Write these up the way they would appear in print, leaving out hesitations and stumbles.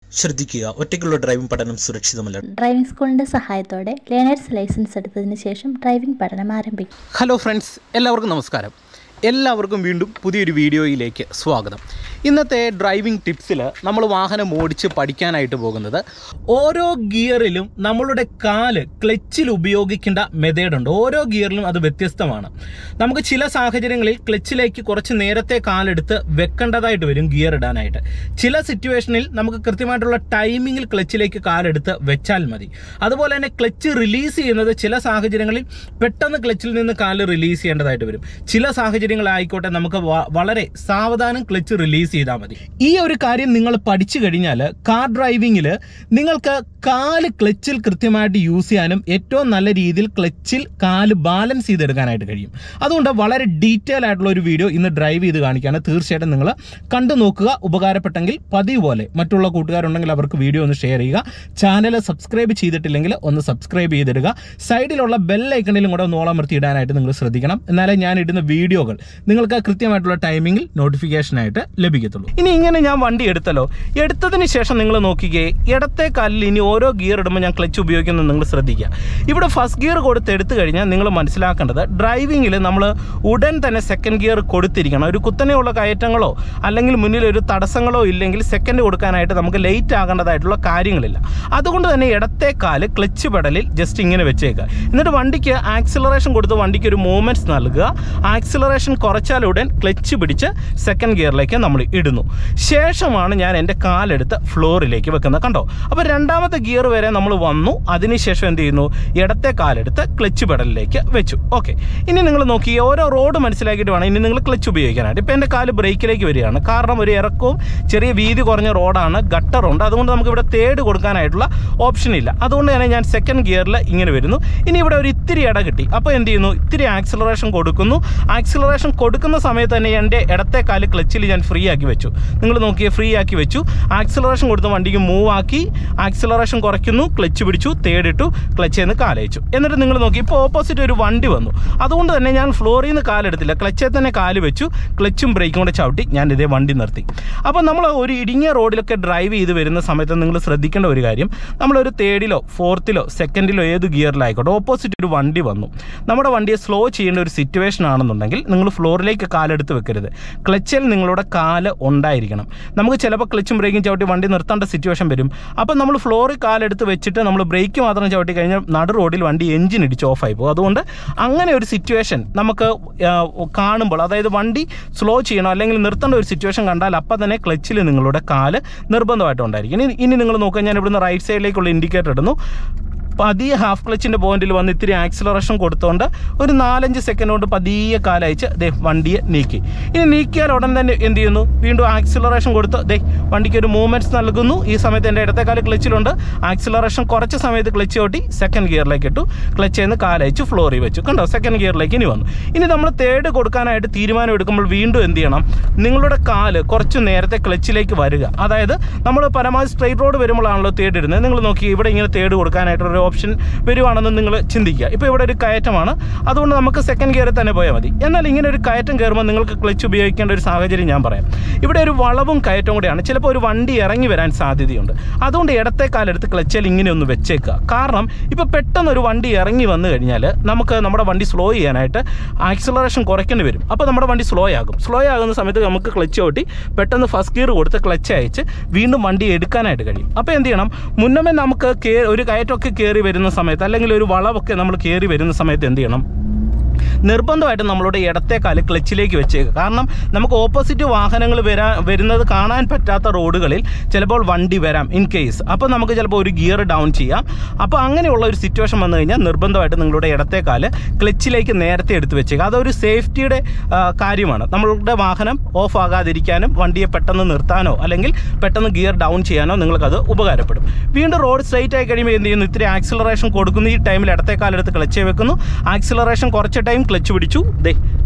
ശ്രദ്ധിക്കുക, ഒറ്റയ്ക്കുള്ള ഡ്രൈവിംഗ് പഠനം സുരക്ഷിതമല്ല. ഡ്രൈവിംഗ് സ്കൂളിന്റെ സഹായത്തോടെ ലേണേഴ്സ് ലൈസൻസ് എടുത്തതിന് ശേഷം ഡ്രൈവിംഗ് പഠനം ആരംഭിക്കും. ഹലോ ഫ്രണ്ട്സ്, എല്ലാവർക്കും നമസ്കാരം. എല്ലാവർക്കും വീണ്ടും പുതിയൊരു വീഡിയോയിലേക്ക് സ്വാഗതം. ഇന്നത്തെ ഡ്രൈവിംഗ് ടിപ്സിൽ നമ്മൾ വാഹനം ഓടിച്ച് പഠിക്കാനായിട്ട് പോകുന്നത് ഓരോ ഗിയറിലും നമ്മളുടെ കാല് ക്ലച്ചിൽ ഉപയോഗിക്കേണ്ട മെത്തേഡുണ്ട്. ഓരോ ഗിയറിലും അത് വ്യത്യസ്തമാണ്. നമുക്ക് ചില സാഹചര്യങ്ങളിൽ ക്ലച്ചിലേക്ക് കുറച്ച് നേരത്തെ കാലെടുത്ത് വെക്കേണ്ടതായിട്ട് വരും ഗിയർ ഇടാനായിട്ട്. ചില സിറ്റുവേഷനിൽ നമുക്ക് കൃത്യമായിട്ടുള്ള ടൈമിങ്ങിൽ ക്ലച്ചിലേക്ക് കാലെടുത്ത് വെച്ചാൽ മതി. അതുപോലെ തന്നെ ക്ലച്ച് റിലീസ് ചെയ്യുന്നത് ചില സാഹചര്യങ്ങളിൽ പെട്ടെന്ന് ക്ലച്ചിൽ നിന്ന് കാല് റിലീസ് ചെയ്യേണ്ടതായിട്ട് വരും. ചില സാഹചര്യങ്ങളായിക്കോട്ടെ നമുക്ക് വളരെ സാവധാനം ക്ലച്ച് റിലീസ് ചെയ്താൽ മതി. ഈ ഒരു കാര്യം നിങ്ങൾ പഠിച്ചു കഴിഞ്ഞാൽ കാർ ഡ്രൈവിംഗിൽ നിങ്ങൾക്ക് കാല് ക്ലച്ചിൽ കൃത്യമായിട്ട് യൂസ് ചെയ്യാനും ഏറ്റവും നല്ല രീതിയിൽ ക്ലച്ചിൽ കാല് ബാലൻസ് ചെയ്തെടുക്കാനായിട്ട് കഴിയും. അതുകൊണ്ട് വളരെ ഡീറ്റെയിൽ ആയിട്ടുള്ള ഒരു വീഡിയോ ഇന്ന് ഡ്രൈവ് ചെയ്ത് കാണിക്കുകയാണ്. തീർച്ചയായിട്ടും നിങ്ങൾ കണ്ടു നോക്കുക. ഉപകാരപ്പെട്ടെങ്കിൽ പതിവ് പോലെ മറ്റുള്ള കൂട്ടുകാരുണ്ടെങ്കിൽ അവർക്ക് വീഡിയോ ഒന്ന് ഷെയർ ചെയ്യുക. ചാനൽ സബ്സ്ക്രൈബ് ചെയ്തിട്ടില്ലെങ്കിൽ ഒന്ന് സബ്സ്ക്രൈബ് ചെയ്തിടുക. സൈഡിലുള്ള ബെൽ ഐക്കണിലും കൂടെ ഒന്ന് ഓളമർത്തി ഇടാനായിട്ട് നിങ്ങൾ ശ്രദ്ധിക്കണം. എന്നാലേ ഞാൻ ഇടുന്ന വീഡിയോകൾ നിങ്ങൾക്ക് കൃത്യമായിട്ടുള്ള ടൈമിങ്ങിൽ നോട്ടിഫിക്കേഷനായിട്ട് ലഭിക്കത്തുള്ളൂ. ഇനി ഇങ്ങനെ ഞാൻ വണ്ടി എടുത്തല്ലോ, എടുത്തതിന് ശേഷം നിങ്ങൾ നോക്കിക്കേ, ഇടത്തെ കാലിൽ ഇനി ഓരോ ഗിയർ ഇടുമ്പോൾ ഞാൻ ക്ലച്ച് ഉപയോഗിക്കുന്നത് നിങ്ങൾ ശ്രദ്ധിക്കുക. ഇവിടെ ഫസ്റ്റ് ഗിയർ കൊടുത്ത് എടുത്തു കഴിഞ്ഞാൽ നിങ്ങൾ മനസ്സിലാക്കേണ്ടത് ഡ്രൈവിങ്ങിൽ നമ്മൾ ഉടൻ തന്നെ സെക്കൻഡ് ഗിയർ കൊടുത്തിരിക്കണം. ഒരു കുത്തനെയുള്ള കയറ്റങ്ങളോ അല്ലെങ്കിൽ മുന്നിൽ ഒരു തടസ്സങ്ങളോ ഇല്ലെങ്കിൽ സെക്കൻഡ് കൊടുക്കാനായിട്ട് നമുക്ക് ലേറ്റ് ആകേണ്ടതായിട്ടുള്ള കാര്യങ്ങളില്ല. അതുകൊണ്ട് തന്നെ ഇടത്തെ കാല് ക്ലച്ച് പെഡലിൽ ജസ്റ്റ് ഇങ്ങനെ വെച്ചേക്കുക. എന്നിട്ട് വണ്ടിക്ക് ആക്സിലറേഷൻ കൊടുത്ത് വണ്ടിക്ക് ഒരു മൂവ്മെൻറ്റ്സ് നൽകുക. ആക്സിലറേഷൻ കുറച്ചാലുടൻ ക്ലച്ച് പിടിച്ച് സെക്കൻഡ് ഗിയറിലേക്ക് നമ്മൾ ഇടുന്നു. ശേഷമാണ് ഞാൻ എൻ്റെ കാലെടുത്ത് ഫ്ലോറിലേക്ക് വെക്കുന്നത്. കണ്ടോ? അപ്പോൾ രണ്ടാമത്തെ ഗിയർ വരെ നമ്മൾ വന്നു. അതിനുശേഷം എന്ത് ചെയ്യുന്നു? ഇടത്തെ കാലെടുത്ത് ക്ലച്ച് പെഡലിലേക്ക് വെച്ചു. ഓക്കെ, ഇനി നിങ്ങൾ നോക്കി ഓരോ റോഡ് മനസ്സിലാക്കിയിട്ട് വേണം ഇനി നിങ്ങൾ ക്ലച്ച് ഉപയോഗിക്കാനായിട്ട്. ഇപ്പോൾ എൻ്റെ കാല് ബ്രേക്കിലേക്ക് വരികയാണ്. കാരണം ഒരു ഇറക്കവും ചെറിയ വീതി കുറഞ്ഞ റോഡാണ്, ഗട്ടറുണ്ട്. അതുകൊണ്ട് നമുക്ക് ഇവിടെ തേർഡ് കൊടുക്കാനായിട്ടുള്ള ഓപ്ഷൻ ഇല്ല. അതുകൊണ്ട് തന്നെ ഞാൻ സെക്കൻഡ് ഗിയറിൽ ഇങ്ങനെ വരുന്നു. ഇനി ഇവിടെ ഒരു ഇത്തിരി ഇട കിട്ടി. അപ്പോൾ എന്ത് ചെയ്യുന്നു? ഇത്തിരി ആക്സിലറേഷൻ കൊടുക്കുന്നു. ആക്സിലറേഷൻ കൊടുക്കുന്ന സമയത്ത് തന്നെ എൻ്റെ ഇടത്തെ കാല് ക്ലച്ചിൽ ഞാൻ ഫ്രീ ആക്കി വെച്ചു. നിങ്ങൾ നോക്കിയേ, ഫ്രീ ആക്കി വെച്ചു. ആക്സിലറേഷൻ കൊടുത്ത് വണ്ടിക്ക് മൂവ് ആക്കി. ആക്സിലറേഷൻ കുറയ്ക്കുന്നു, ക്ലച്ച് പിടിച്ചു, തേർഡ് ഇട്ടു, ക്ലച്ചിൽ നിന്ന് കാലയച്ചു. എന്നിട്ട് നിങ്ങൾ നോക്കി, ഇപ്പോൾ ഓപ്പോസിറ്റ് ഒരു വണ്ടി വന്നു. അതുകൊണ്ട് തന്നെ ഞാൻ ഫ്ലോറിൽ നിന്ന് കാലെടുത്തില്ല, ക്ലച്ചിൽ തന്നെ കാല് വെച്ചു. ക്ലച്ചും ബ്രേക്കും കൂടെ ചവിട്ടി ഞാൻ ഇതേ വണ്ടി നിർത്തി. അപ്പോൾ നമ്മൾ ഒരു ഇടുങ്ങിയ റോഡിലൊക്കെ ഡ്രൈവ് ചെയ്ത് വരുന്ന സമയത്ത് നിങ്ങൾ ശ്രദ്ധിക്കേണ്ട ഒരു കാര്യം, നമ്മളൊരു തേർഡിലോ ഫോർത്തിലോ സെക്കൻഡിലോ ഏത് ഗിയറിലായിക്കോട്ടെ ഓപ്പോസിറ്റ് ഒരു വണ്ടി വന്നു, നമ്മുടെ വണ്ടിയെ സ്ലോ ചെയ്യേണ്ട ഒരു സിറ്റുവേഷൻ ആണെന്നുണ്ടെങ്കിൽ നിങ്ങൾ ഫ്ലോറിലേക്ക് കാലെടുത്ത് വെക്കരുത്. ക്ലച്ചിൽ നിങ്ങളുടെ കാല് ഉണ്ടായിരിക്കണം. നമുക്ക് ചിലപ്പോൾ ക്ലച്ചും ബ്രേക്കും ചവിട്ടി വണ്ടി നിർത്തേണ്ട സിറ്റുവേഷൻ വരും. അപ്പോൾ നമ്മൾ ഫ്ലോറിൽ കാലെടുത്ത് വെച്ചിട്ട് നമ്മൾ ബ്രേക്ക് മാത്രം ചവിട്ടി കഴിഞ്ഞാൽ നടു റോഡിൽ വണ്ടി എഞ്ചിൻ ഇടിച്ച് ഓഫായി പോകും. അതുകൊണ്ട് അങ്ങനെ ഒരു സിറ്റുവേഷൻ നമുക്ക് കാണുമ്പോൾ, അതായത് വണ്ടി സ്ലോ ചെയ്യണം അല്ലെങ്കിൽ നിർത്തേണ്ട ഒരു സിറ്റുവേഷൻ കണ്ടാൽ അപ്പം തന്നെ ക്ലച്ചിൽ നിങ്ങളുടെ കാല് നിർബന്ധമായിട്ടും ഉണ്ടായിരിക്കും. ഇനി നിങ്ങൾ നോക്കുക, ഞാൻ ഇവിടുന്ന് റൈറ്റ് സൈഡിലേക്കുള്ള ഇൻഡിക്കേറ്റർ ഇടുന്നു. പതിയെ ഹാഫ് ക്ലച്ചിൻ്റെ പോയിന്റിൽ വന്ന് ഇത്തിരി ആക്സിലറേഷൻ കൊടുത്തുകൊണ്ട് ഒരു 4-5 സെക്കൻഡ് കൊണ്ട് പതിയെ കാലയച്ച് വണ്ടിയെ നീക്കി. ഇനി നീക്കിയാൽ ഉടൻ തന്നെ എന്ത് ചെയ്യുന്നു? വീണ്ടും ആക്സിലറേഷൻ കൊടുത്ത് വണ്ടിക്ക് ഒരു മൂവ്മെൻറ്റ്സ് നൽകുന്നു. ഈ സമയത്ത് എൻ്റെ ഇടത്തെ കാല് ക്ലച്ചിലുണ്ട്. ആക്സിലറേഷൻ കുറച്ച സമയത്ത് ക്ലച്ച് ഓട്ടി സെക്കൻഡ് ഗിയറിലേക്ക് ഇട്ടു. ക്ലച്ചിൽ നിന്ന് കാലയച്ച് ഫ്ലോറിൽ വെച്ചു. കണ്ടോ? സെക്കൻഡ് ഗിയറിലേക്ക് ഇനി വന്നു. ഇനി നമ്മൾ തേർഡ് കൊടുക്കാനായിട്ട് തീരുമാനം എടുക്കുമ്പോൾ വീണ്ടും എന്ത് ചെയ്യണം? നിങ്ങളുടെ കാല് കുറച്ച് നേരത്തെ ക്ലച്ചിലേക്ക് വരിക. അതായത് നമ്മൾ പരമാവധി സ്ട്രെയിറ്റ് റോഡ് വരുമ്പോഴാണല്ലോ തേർഡ് ഇടുന്നത്. നിങ്ങൾ നോക്കി, ഇവിടെ ഇങ്ങനെ തേർഡ് കൊടുക്കാനായിട്ടൊരു ഓപ്ഷൻ വരുവാണെന്ന് നിങ്ങൾ ചിന്തിക്കുക. ഇപ്പോൾ ഇവിടെ ഒരു കയറ്റമാണ്, അതുകൊണ്ട് നമുക്ക് സെക്കൻഡ് ഗിയറിൽ തന്നെ പോയാൽ മതി. എന്നാൽ ഇങ്ങനെ ഒരു കയറ്റം കയറുമ്പോൾ നിങ്ങൾക്ക് ക്ലച്ച് ഉപയോഗിക്കേണ്ട ഒരു സാഹചര്യം ഞാൻ പറയാം. ഇവിടെ ഒരു വളവും കയറ്റവും കൂടെയാണ്. ചിലപ്പോൾ ഒരു വണ്ടി ഇറങ്ങി വരാൻ സാധ്യതയുണ്ട്. അതുകൊണ്ട് ഇടത്തെ കാലെടുത്ത് ക്ലച്ചിൽ ഇങ്ങനെ ഒന്ന് വെച്ചേക്കുക. കാരണം ഇപ്പോൾ പെട്ടെന്ന് ഒരു വണ്ടി ഇറങ്ങി വന്നു കഴിഞ്ഞാൽ നമുക്ക് നമ്മുടെ വണ്ടി സ്ലോ ചെയ്യാനായിട്ട് ആക്സിലറേഷൻ കുറയ്ക്കേണ്ടി വരും. അപ്പോൾ നമ്മുടെ വണ്ടി സ്ലോ ആകും. സ്ലോ ആകുന്ന സമയത്ത് നമുക്ക് ക്ലച്ച് ഓട്ടി പെട്ടെന്ന് ഫസ്റ്റ് ഗിയർ കൊടുത്ത് ക്ലച്ച് അയച്ച് വീണ്ടും വണ്ടി എടുക്കാനായിട്ട് കഴിയും. അപ്പോൾ എന്ത് ചെയ്യണം? മുന്നമേ നമുക്ക് ഒരു കയറ്റമൊക്കെ കയറി വരുന്ന സമയത്ത് അല്ലെങ്കിൽ ഒരു വളവൊക്കെ നമ്മൾ കയറി വരുന്ന സമയത്ത് എന്ത് ചെയ്യണം? നിർബന്ധമായിട്ടും നമ്മളുടെ ഇടത്തെ കാല് ക്ലച്ചിലേക്ക് വെച്ചേക്കുക. കാരണം നമുക്ക് ഓപ്പോസിറ്റ് വാഹനങ്ങൾ വരുന്നത് കാണാൻ പറ്റാത്ത റോഡുകളിൽ ചിലപ്പോൾ വണ്ടി വരാം ഇൻ കേസ്. അപ്പോൾ നമുക്ക് ചിലപ്പോൾ ഒരു ഗിയർ ഡൗൺ ചെയ്യാം. അപ്പോൾ അങ്ങനെയുള്ള ഒരു സിറ്റുവേഷൻ വന്നു കഴിഞ്ഞാൽ നിർബന്ധമായിട്ട് നിങ്ങളുടെ ഇടത്തെ കാല് ക്ലച്ചിലേക്ക് നേരത്തെ എടുത്ത് വെച്ചേക്കുക. അതൊരു സേഫ്റ്റിയുടെ കാര്യമാണ്. നമ്മളുടെ വാഹനം ഓഫ് ആകാതിരിക്കാനും വണ്ടിയെ പെട്ടെന്ന് നിർത്താനോ അല്ലെങ്കിൽ പെട്ടെന്ന് ഗിയർ ഡൗൺ ചെയ്യാനോ നിങ്ങൾക്കത് ഉപകാരപ്പെടും. വീണ്ടും റോഡ് സ്ട്രൈറ്റ് ആയി കഴിയുമ്പോൾ എന്ത് ചെയ്യുന്നു? ഇത്തിരി ആക്സിലറേഷൻ കൊടുക്കുന്നു. ഈ ടൈമിൽ ഇടത്തെ കാലെടുത്ത് ക്ലച്ച് വെക്കുന്നു. ആക്സിലറേഷൻ കുറച്ച് ടൈം ക്ലച്ച് പിടിച്ചു,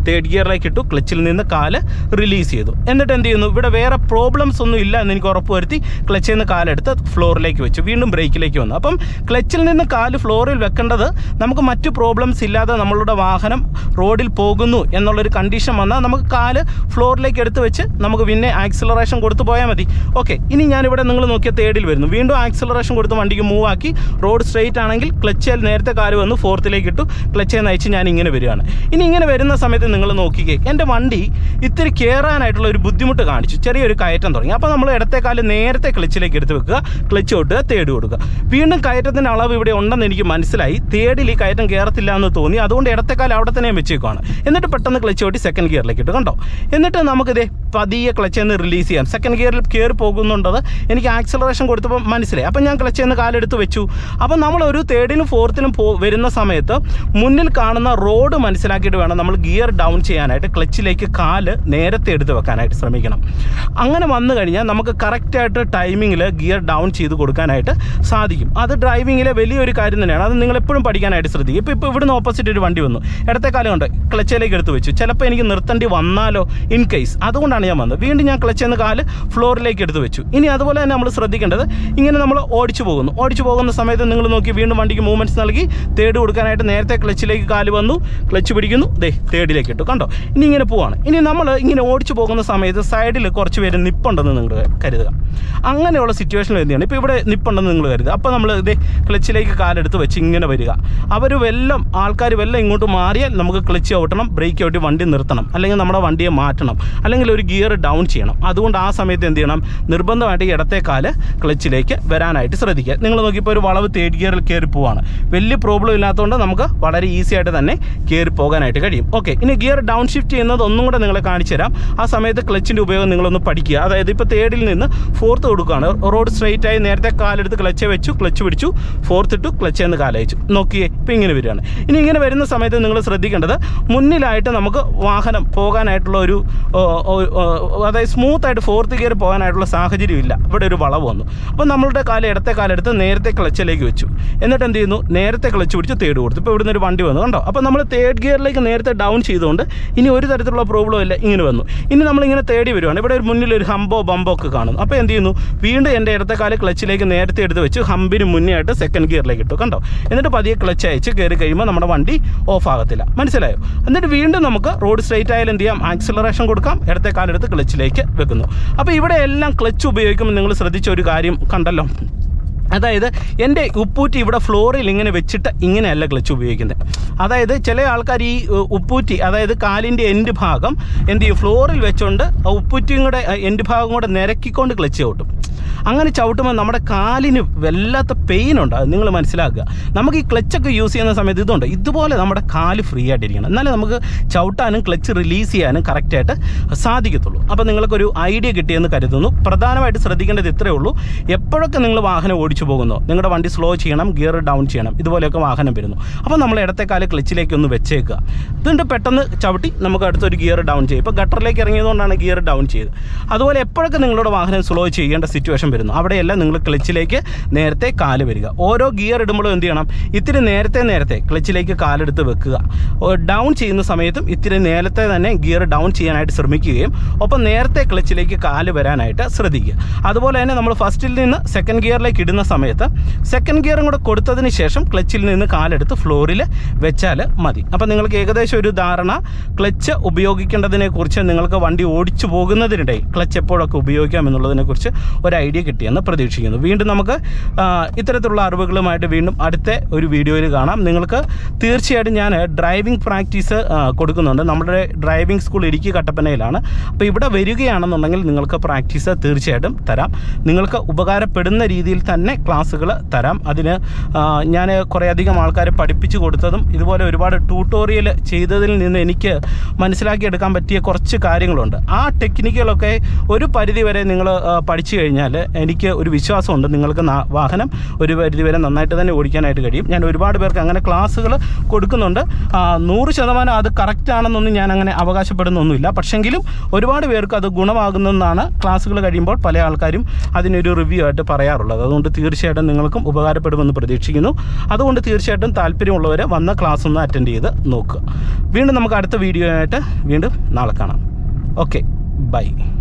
തേർഡ് ഗിയറിലേക്ക് ഇട്ടു, ക്ലച്ചിൽ നിന്ന് കാല് റിലീസ് ചെയ്തു. എന്നിട്ട് എന്ത് ചെയ്യുന്നു, ഇവിടെ വേറെ പ്രോബ്ലംസ് ഒന്നും ഇല്ല എന്ന് എനിക്ക് ഉറപ്പ് വരുത്തി ക്ലച്ചിൽ നിന്ന് കാലെടുത്ത് ഫ്ലോറിലേക്ക് വെച്ചു, വീണ്ടും ബ്രേക്കിലേക്ക് വന്നു. അപ്പം ക്ലച്ചിൽ നിന്ന് കാല് ഫ്ലോറിൽ വെക്കേണ്ടത് നമുക്ക് മറ്റു പ്രോബ്ലംസ് ഇല്ലാതെ നമ്മളുടെ വാഹനം റോഡിൽ പോകുന്നു എന്നുള്ളൊരു കണ്ടീഷൻ വന്നാൽ നമുക്ക് കാല് ഫ്ലോറിലേക്ക് എടുത്ത് വെച്ച് നമുക്ക് പിന്നെ ആക്സിലറേഷൻ കൊടുത്ത് പോയാൽ മതി. ഓക്കെ, ഇനി ഞാനിവിടെ നിങ്ങൾ നോക്കിയ തേർഡിൽ വരുന്നു, വീണ്ടും ആക്സിലറേഷൻ കൊടുത്ത് വണ്ടിക്ക് മൂവ് ആക്കി. റോഡ് സ്ട്രെയിറ്റ് ആണെങ്കിൽ ക്ലച്ചിൽ നേരത്തെ കാല് വന്നു, ഫോർത്തിലേക്ക് ഇട്ടു, ക്ലച്ചിൽ നയിച്ച് ഞാൻ ഇങ്ങനെ വരികയാണ്. ഇനി ഇങ്ങനെ വരുന്ന സമയത്ത് നിങ്ങൾ നോക്കിക്കേ, എൻ്റെ വണ്ടി ഇത്തിരി കയറാനായിട്ടുള്ള ഒരു ബുദ്ധിമുട്ട് കാണിച്ചു, ചെറിയൊരു കയറ്റം തുടങ്ങി. അപ്പോൾ നമ്മൾ ഇടത്തെ കാല് നേരത്തെ ക്ലച്ചിലേക്ക് എടുത്ത് വെക്കുക, ക്ലച്ച് വിട്ടുക, തേർഡ് കൊടുക്കുക. വീണ്ടും കയറ്റത്തിൻ്റെ അളവ് ഇവിടെ ഉണ്ടെന്ന് എനിക്ക് മനസ്സിലായി, തേർഡിൽ ഈ കയറ്റം കയറത്തില്ല എന്ന് തോന്നി, അതുകൊണ്ട് ഇടത്തെ കാല് അവിടെ തന്നെ വെച്ചേക്കുവാണ്. എന്നിട്ട് പെട്ടെന്ന് ക്ലച്ച് വിട്ട് സെക്കൻഡ് ഗിയറിലേക്ക് ഇട്ടു, കണ്ടോ. എന്നിട്ട് നമുക്കിതേ പതിയെ ക്ലച്ചിൽ നിന്ന് റിലീസ് ചെയ്യാം. സെക്കൻഡ് ഗിയറിൽ കയറി പോകുന്നുണ്ടത് എനിക്ക് ആക്സിലറേഷൻ കൊടുത്തപ്പോൾ മനസ്സിലായി. അപ്പം ഞാൻ ക്ലച്ചിൽ നിന്ന് കാലെടുത്ത് വെച്ചു. അപ്പം നമ്മളൊരു തേർഡിലും ഫോർത്തിലും വരുന്ന സമയത്ത് മുന്നിൽ കാണുന്ന റോഡ് മനസ്സിലാക്കിയിട്ട് വേണം നമ്മൾ ഗിയർ ഡൗൺ ചെയ്യാനായിട്ട്, ക്ലച്ചിലേക്ക് കാല് നേരത്തെ എടുത്ത് വെക്കാനായിട്ട് ശ്രമിക്കണം. അങ്ങനെ വന്നു കഴിഞ്ഞാൽ നമുക്ക് കറക്റ്റായിട്ട് ടൈമിങ്ങിൽ ഗിയർ ഡൗൺ ചെയ്ത് കൊടുക്കാനായിട്ട് സാധിക്കും. അത് ഡ്രൈവിങ്ങിലെ വലിയൊരു കാര്യം തന്നെയാണ്. അത് നിങ്ങളെപ്പോഴും പഠിക്കാനായിട്ട് ശ്രദ്ധിക്കും. ഇപ്പോൾ ഇവിടുന്ന് ഓപ്പോസിറ്റ് ഒരു വണ്ടി വന്നു, ഇടത്തെ കാലം കൊണ്ട് ക്ലച്ചിലേക്ക് എടുത്ത് വെച്ചു. ചിലപ്പോൾ എനിക്ക് നിർത്തേണ്ടി വന്നാലോ ഇൻ കേസ്, അതുകൊണ്ടാണ് ഞാൻ വന്നത്. വീണ്ടും ഞാൻ ക്ലച്ചിൽ നിന്ന് കാല് ഫ്ലോറിലേക്ക് എടുത്ത് വെച്ചു. ഇനി അതുപോലെ തന്നെ നമ്മൾ ശ്രദ്ധിക്കേണ്ടത്, ഇങ്ങനെ നമ്മൾ ഓടിച്ചു പോകുന്ന സമയത്ത് നിങ്ങൾ നോക്കി വീണ്ടും വണ്ടിക്ക് മൂവ്മെൻറ്റ്സ് നൽകി തേർഡ് കൊടുക്കാനായിട്ട് നേരത്തെ ക്ലച്ചിലേക്ക് കാല് വന്നു, ക്ലച്ച് പിടിക്കുന്നു, തേർഡിലേക്ക് ഇട്ടു, കണ്ടോ. ഇനി ഇങ്ങനെ പോവാണ്. ഇനി നമ്മൾ ഇങ്ങനെ ഓടിച്ചു പോകുന്ന സമയത്ത് സൈഡിൽ കുറച്ച് പേര് നിപ്പുണ്ടെന്ന് നിങ്ങൾ കരുതുക. അങ്ങനെയുള്ള സിറ്റുവേഷനിൽ എന്ത് ചെയ്യണം, ഇപ്പോൾ ഇവിടെ നിപ്പുണ്ടെന്ന് നിങ്ങൾ കരുതുക. അപ്പോൾ നമ്മൾ ക്ലച്ചിലേക്ക് കാലെടുത്ത് വെച്ച് ഇങ്ങനെ വരിക. ആൾക്കാർ വെല്ലം ഇങ്ങോട്ട് മാറിയാൽ നമുക്ക് ക്ലച്ച് ഔട്ടണം, ബ്രേക്ക് ഔട്ടി വണ്ടി നിർത്തണം, അല്ലെങ്കിൽ നമ്മുടെ വണ്ടിയെ മാറ്റണം, അല്ലെങ്കിൽ ഒരു ഗിയർ ഡൗൺ ചെയ്യണം. അതുകൊണ്ട് ആ സമയത്ത് എന്ത് ചെയ്യണം, നിർബന്ധമായിട്ട് ഇടത്തെ കാല് ക്ലച്ചിലേക്ക് വരാനായിട്ട് ശ്രദ്ധിക്കുക. നിങ്ങൾ നോക്കിയപ്പോൾ ഒരു വളവ് തേർഡ് ഗിയറിൽ കയറി പോവാണ്, വലിയ പ്രോബ്ലം ഇല്ലാത്തതുകൊണ്ട് നമുക്ക് വളരെ ഈസി ആയിട്ട് തന്നെ കയറി പോകാനായിട്ട് കഴിയും. ഓക്കെ, ഇനി ഗിയർ ഡൗൺ ഷിഫ്റ്റ് ചെയ്യുന്നത് ഒന്നും കൂടെ നിങ്ങളെ കാണിച്ചു തരാം. ആ സമയത്ത് ക്ലച്ചിൻ്റെ ഉപയോഗം നിങ്ങളൊന്ന് പഠിക്കുക. അതായത് ഇപ്പോൾ തേർഡിൽ നിന്ന് ഫോർത്ത് കൊടുക്കുകയാണ്, റോഡ് സ്ട്രെയിറ്റ് ആയി നേരത്തെ കാലെടുത്ത് ക്ലച്ച് വെച്ചു, ക്ലച്ച് പിടിച്ചു, ഫോർത്ത് ഇട്ടു, ക്ലച്ചിൽ നിന്ന് കാലയച്ചു. നോക്കിയേ, ഇപ്പോൾ ഇങ്ങനെ വരികയാണ്. ഇനി ഇങ്ങനെ വരുന്ന സമയത്ത് നിങ്ങൾ ശ്രദ്ധിക്കേണ്ടത്, മുന്നിലായിട്ട് നമുക്ക് വാഹനം പോകാനായിട്ടുള്ള അതായത് സ്മൂത്തായിട്ട് ഫോർത്ത് ഗിയർ പോകാനായിട്ടുള്ള സാഹചര്യമില്ല. ഇവിടെ ഒരു വളവ് വന്നു. അപ്പോൾ നമ്മളുടെ ഇടത്തെ കാലെടുത്ത് നേരത്തെ ക്ലച്ചിലേക്ക് വെച്ചു. എന്നിട്ട് എന്ത് ചെയ്യുന്നു, നേരത്തെ ക്ലച്ച് പിടിച്ച് തേർഡ് കൊടുത്തു. ഇപ്പോൾ ഇവിടുന്ന് ഒരു വണ്ടി വന്നു, കണ്ടോ. അപ്പോൾ നമ്മൾ തേർഡ് ഗിയറിലേക്ക് നേരത്തെ ഡൗൺ ചെയ്തുകൊണ്ട് ഇനി ഒരു തരത്തിലുള്ള പ്രോബ്ലം ഇല്ല, ഇങ്ങനെ വന്നു. ഇനി നമ്മളിങ്ങനെ തേടി വരുവാണ്, ഇവിടെ ഒരു മുന്നിൽ ഒരു ഹമ്പോ ബമ്പോ ഒക്കെ കാണുന്നു. അപ്പോൾ എന്ത് ചെയ്യുന്നു, വീണ്ടും എൻ്റെ ഇടത്തെ കാല് ക്ലച്ചിലേക്ക് നേരത്തെ എടുത്ത് വെച്ച് ഹമ്പിന് മുന്നേ ആയിട്ട് സെക്കൻഡ് ഗിയറിലേക്ക് ഇട്ടു, കണ്ടോ. എന്നിട്ട് പതിയെ ക്ലച്ച് അയച്ച് കയറി കഴിയുമ്പോൾ നമ്മുടെ വണ്ടി ഓഫ് ആകത്തില്ല, മനസ്സിലായോ. എന്നിട്ട് വീണ്ടും നമുക്ക് റോഡ് സ്ട്രെയിറ്റ് ആയാലും എന്ത് ചെയ്യാം, ആക്സിലറേഷൻ കൊടുക്കാം, ഇടത്തെ കാലെടുത്ത് ക്ലച്ചിലേക്ക് വെക്കുന്നു. അപ്പോൾ ഇവിടെ എല്ലാം ക്ലച്ച് ഉപയോഗിക്കുമ്പോൾ നിങ്ങൾ ശ്രദ്ധിച്ച ഒരു കാര്യം കണ്ടല്ലോ. അതായത് എൻ്റെ ഉപ്പൂറ്റി ഇവിടെ ഫ്ലോറിൽ ഇങ്ങനെ വെച്ചിട്ട് ഇങ്ങനെയല്ല ക്ലച്ച് ഉപയോഗിക്കുന്നത്. അതായത് ചില ആൾക്കാർ ഈ ഉപ്പൂറ്റി, അതായത് കാലിൻ്റെ എൻഡ് ഭാഗം എന്ത് ചെയ്യും, ഫ്ലോറിൽ വെച്ചുകൊണ്ട് ഉപ്പൂറ്റിയും കൂടെ എൻഡ് ഭാഗം കൂടെ നിരക്കിക്കൊണ്ട് ക്ലച്ച് ചവിട്ടും. അങ്ങനെ ചവിട്ടുമ്പോൾ നമ്മുടെ കാലിന് വല്ലാത്ത പെയിൻ ഉണ്ട്, അത് നിങ്ങൾ മനസ്സിലാക്കുക. നമുക്ക് ഈ ക്ലച്ചൊക്കെ യൂസ് ചെയ്യുന്ന സമയത്ത് ഇതുണ്ട്, ഇതുപോലെ നമ്മുടെ കാല് ഫ്രീ ആയിട്ടിരിക്കണം, എന്നാലേ നമുക്ക് ചവിട്ടാനും ക്ലച്ച് റിലീസ് ചെയ്യാനും കറക്റ്റായിട്ട് സാധിക്കത്തുള്ളൂ. അപ്പോൾ നിങ്ങൾക്കൊരു ഐഡിയ കിട്ടിയെന്ന് കരുതുന്നു. പ്രധാനമായിട്ട് ശ്രദ്ധിക്കേണ്ടത് ഇത്രയേ ഉള്ളൂ. എപ്പോഴൊക്കെ നിങ്ങൾ വാഹനം ഓടിച്ചു പോകുന്നു, നിങ്ങളുടെ വണ്ടി സ്ലോ ചെയ്യണം, ഗിയർ ഡൗൺ ചെയ്യണം, ഇതുപോലെയൊക്കെ വാഹനം വരുന്നു. അപ്പോൾ നമ്മൾ ഇടത്തെ കാല് ക്ലച്ചിലേക്ക് ഒന്ന് വെച്ചേക്കുക. ഇതുകൊണ്ട് പെട്ടെന്ന് ചവിട്ടി നമുക്ക് അടുത്തൊരു ഗിയർ ഡൗൺ ചെയ്യും. ഇപ്പോൾ ഗട്ടറിലേക്ക് ഇറങ്ങിയതുകൊണ്ടാണ് ഗിയർ ഡൗൺ ചെയ്ത്. അതുപോലെ എപ്പോഴൊക്കെ നിങ്ങളുടെ വാഹനം സ്ലോ ചെയ്യേണ്ട സിറ്റുവേഷൻ വരുന്നു, അവിടെയെല്ലാം നിങ്ങൾ ക്ലച്ചിലേക്ക് നേരത്തെ കാല് വരിക. ഓരോ ഗിയർ ഇടുമ്പോഴും എന്ത് ചെയ്യണം, ഇത്തിരി നേരത്തെ ക്ലച്ചിലേക്ക് കാലെടുത്ത് വെക്കുക. ഡൗൺ ചെയ്യുന്ന സമയത്തും ഇത്തിരി നേരത്തെ തന്നെ ഗിയർ ഡൗൺ ചെയ്യാനായിട്ട് ശ്രമിക്കുകയും ഒപ്പം നേരത്തെ ക്ലച്ചിലേക്ക് കാല് വരാനായിട്ട് ശ്രദ്ധിക്കുക. അതുപോലെ തന്നെ നമ്മൾ ഫസ്റ്റിൽ നിന്ന് സെക്കൻഡ് ഗിയറിലേക്ക് ഇടുന്ന സമയത്ത് സെക്കൻഡ് ഗിയറും കൂടെ കൊടുത്തതിന് ശേഷം ക്ലച്ചിൽ നിന്ന് കാലെടുത്ത് ഫ്ലോറിൽ വെച്ചാൽ മതി. അപ്പോൾ നിങ്ങൾക്ക് ഏകദേശം ഒരു ധാരണ ക്ലച്ച് ഉപയോഗിക്കേണ്ടതിനെക്കുറിച്ച്, നിങ്ങൾക്ക് വണ്ടി ഓടിച്ചു പോകുന്നതിനിടയിൽ ക്ലച്ച് എപ്പോഴൊക്കെ ഉപയോഗിക്കാം എന്നുള്ളതിനെക്കുറിച്ച് ഒരു ഐഡിയ കിട്ടിയെന്ന് പ്രതീക്ഷിക്കുന്നു. വീണ്ടും നമുക്ക് ഇത്തരത്തിലുള്ള അറിവുകളുമായിട്ട് വീണ്ടും അടുത്ത ഒരു വീഡിയോയിൽ കാണാം. നിങ്ങൾക്ക് തീർച്ചയായിട്ടും ഞാൻ ഡ്രൈവിംഗ് പ്രാക്ടീസ് കൊടുക്കുന്നുണ്ട്. നമ്മുടെ ഡ്രൈവിംഗ് സ്കൂൾ ഇടുക്കി കട്ടപ്പനയിലാണ്. അപ്പോൾ ഇവിടെ വരികയാണെന്നുണ്ടെങ്കിൽ നിങ്ങൾക്ക് പ്രാക്ടീസ് തീർച്ചയായിട്ടും തരാം. നിങ്ങൾക്ക് ഉപകാരപ്പെടുന്ന രീതിയിൽ തന്നെ ക്ലാസ്സുകൾ തരാം. അതിന് ഞാൻ കുറേയധികം ആൾക്കാരെ പഠിപ്പിച്ചു കൊടുത്തതും ഇതുപോലെ ഒരുപാട് ട്യൂട്ടോറിയൽ ചെയ്തതിൽ നിന്ന് എനിക്ക് മനസ്സിലാക്കിയെടുക്കാൻ പറ്റിയ കുറച്ച് കാര്യങ്ങളുണ്ട്. ആ ടെക്നിക്കുകളൊക്കെ ഒരു പരിധി വരെ നിങ്ങൾ പഠിച്ചു കഴിഞ്ഞാൽ എനിക്ക് ഒരു വിശ്വാസമുണ്ട് നിങ്ങൾക്ക് വാഹനം ഒരു പരിധിവരെ നന്നായിട്ട് തന്നെ ഓടിക്കാനായിട്ട് കഴിയും. ഞാൻ ഒരുപാട് പേർക്ക് അങ്ങനെ ക്ലാസ്സുകൾ കൊടുക്കുന്നുണ്ട്. 100% അത് കറക്റ്റാണെന്നൊന്നും ഞാൻ അങ്ങനെ അവകാശപ്പെടുന്നൊന്നുമില്ല. പക്ഷെങ്കിലും ഒരുപാട് പേർക്ക് അത് ഗുണമാകുന്നതെന്നാണ് ക്ലാസ്സുകൾ കഴിയുമ്പോൾ പല ആൾക്കാരും അതിനൊരു റിവ്യൂ ആയിട്ട് പറയാറുള്ളത്. അതുകൊണ്ട് തീർച്ചയായിട്ടും നിങ്ങൾക്കും ഉപകാരപ്പെടുമെന്ന് പ്രതീക്ഷിക്കുന്നു. അതുകൊണ്ട് തീർച്ചയായിട്ടും താല്പര്യമുള്ളവർ വന്ന ക്ലാസ് ഒന്ന് അറ്റൻഡ് ചെയ്ത് നോക്കുക. വീണ്ടും നമുക്ക് അടുത്ത വീഡിയോ ആയിട്ട് വീണ്ടും നാളെ കാണാം. Okay, by.